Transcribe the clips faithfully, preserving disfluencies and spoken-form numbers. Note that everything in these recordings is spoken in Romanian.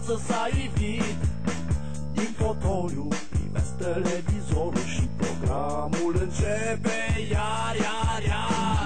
viață s-a ivit. Din fotoliu privesc televizorul și programul începe iar, iar, iar.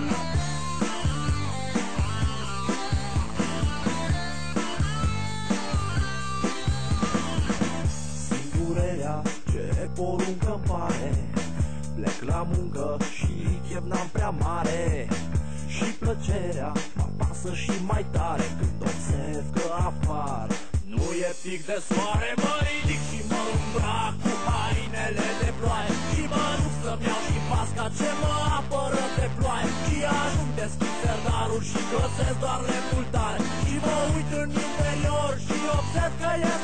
Singurerea ce poruncă-mi pare, plec la muncă și chef n-am prea mare. Și plăcerea mă apasă și mai tare când observ că afară nu e pic de soare. Mă ridic și mă îmbrac cu hainele de ploaie și mă duc să-mi iau și pasca ce mă apără de ploaie. Și ajung, deschid sertarul și găsesc doar lemnul tare și mă uit în interior și observ că e